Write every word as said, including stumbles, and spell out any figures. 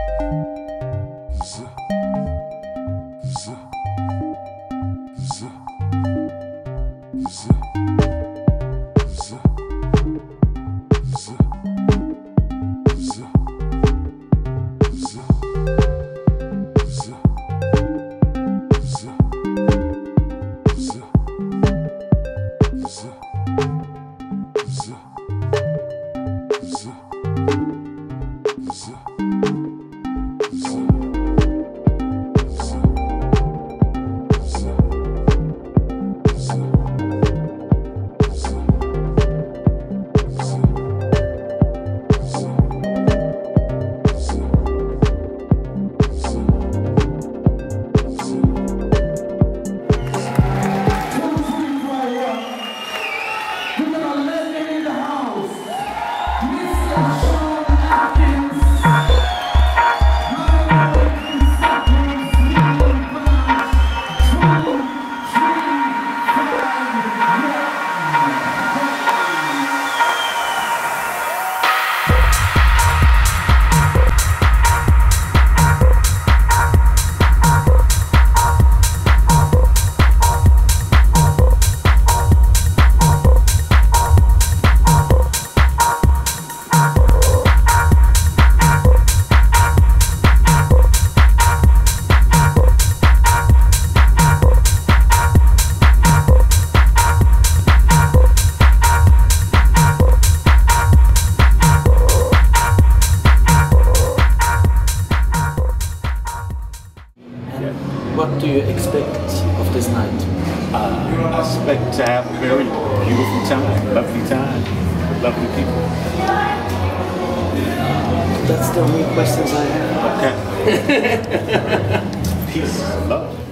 What do you expect of this night? Uh, I expect to have a very beautiful time, lovely time, with lovely people. That's the only questions I have. Okay. Peace, love.